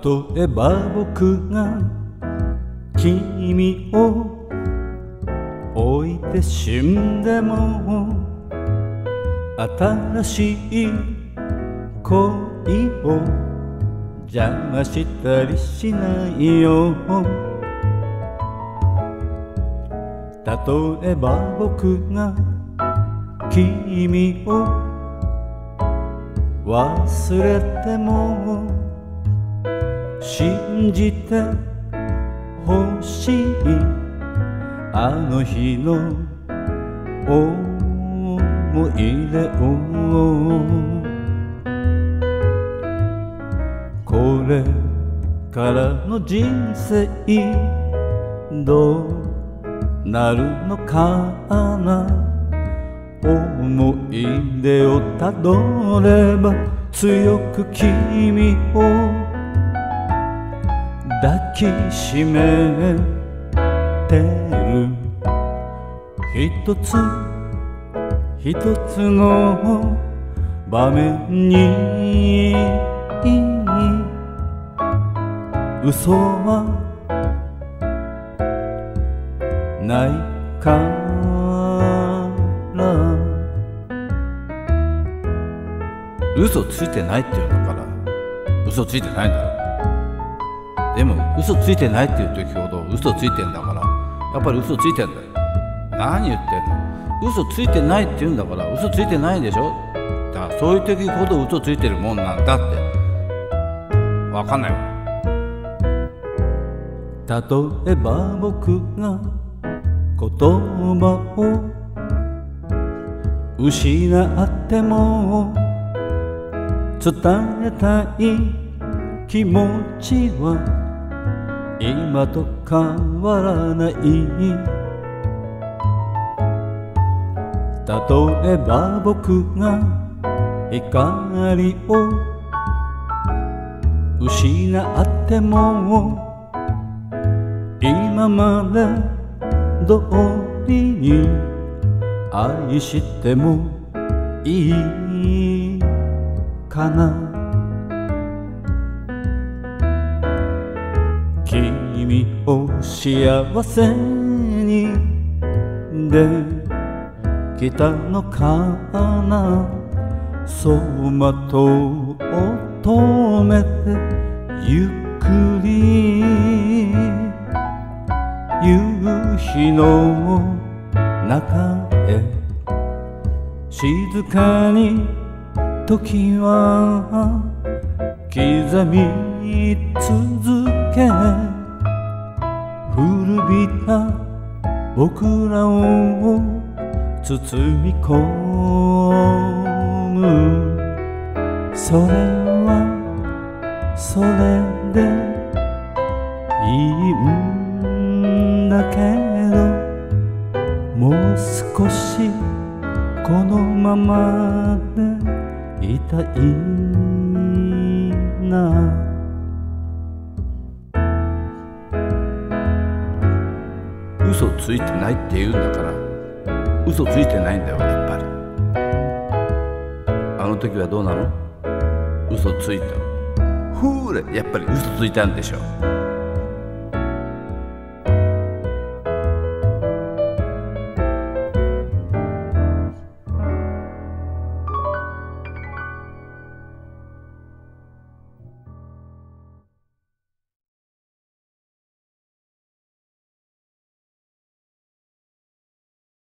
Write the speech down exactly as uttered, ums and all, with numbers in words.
例えば僕が君を置いて死んでも新しい恋を邪魔したりしないよ。例えば僕が君を忘れても信じてほしいあの日の思い出を。これからの人生どうなるのかな。思い出をたどれば強く君を抱きしめてる。一つ一つの場面に嘘はないから嘘ついてないって言うんだから嘘ついてないんだろ。でも嘘ついてないっていう時ほど嘘ついてんだからやっぱり嘘ついてんだよ。何言ってんの。嘘ついてないって言うんだから嘘ついてないでしょ。だからそういう時ほど嘘ついてるもんなんだって分かんないわ。 例えば僕が言葉を失っても伝えたい気持ちは今と変わらない。例えば僕が光を失っても今まで通りに愛してもいいかな。君を幸せにできたのかな。走馬灯を止めてゆっくり夕日の中へ静かに時は刻み続け古びた僕らを包み込む。それはそれでいいんだけどもう少しこのままでいたいな。 嘘ついてないって言うんだから嘘ついてないんだよやっぱり。あの時はどうなの。嘘ついたふーれやっぱり嘘ついたんでしょ。